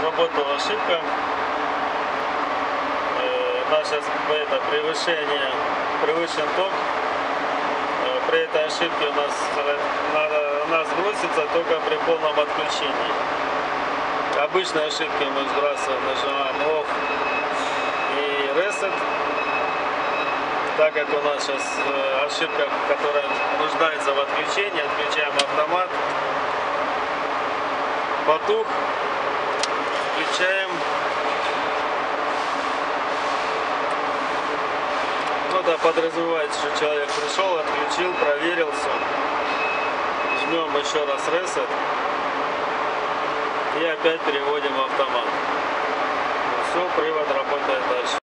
сработала ошибка. Наше превышен ток. При этой ошибке она сбросится только при полном отключении. Обычные ошибки мы сбрасываем, нажимаем Off и Reset. Так как у нас сейчас ошибка, которая нуждается в отключении, отключаем автомат. Потух, включаем. Это подразумевает, что человек пришел, отключил, проверил все. Жмем еще раз Reset и опять переводим в автомат. Все, привод работает дальше.